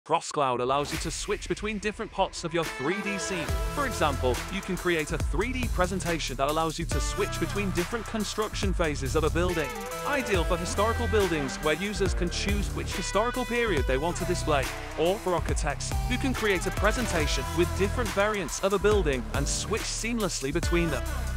Kroscloud allows you to switch between different parts of your 3D scene. For example, you can create a 3D presentation that allows you to switch between different construction phases of a building. Ideal for historical buildings where users can choose which historical period they want to display. Or for architects who can create a presentation with different variants of a building and switch seamlessly between them.